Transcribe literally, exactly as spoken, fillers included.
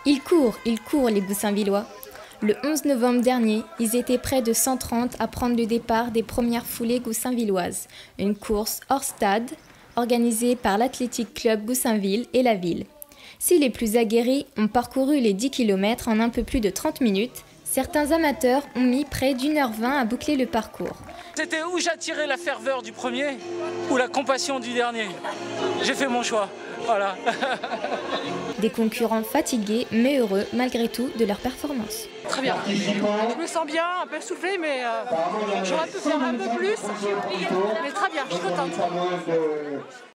Ils courent, ils courent les Goussainvillois. Le onze novembre dernier, ils étaient près de cent trente à prendre le départ des premières foulées goussainvilloises, une course hors stade organisée par l'Athletic Club Goussainville et la ville. Si les plus aguerris ont parcouru les dix kilomètres en un peu plus de trente minutes, certains amateurs ont mis près d'une heure vingt à boucler le parcours. C'était où j'attirais la ferveur du premier ou la compassion du dernier. J'ai fait mon choix, voilà. Des concurrents fatigués mais heureux malgré tout de leur performance. Très bien. Je me sens bien, un peu essoufflée, mais euh, j'aurais pu faire un peu plus. Mais très bien, je suis contente.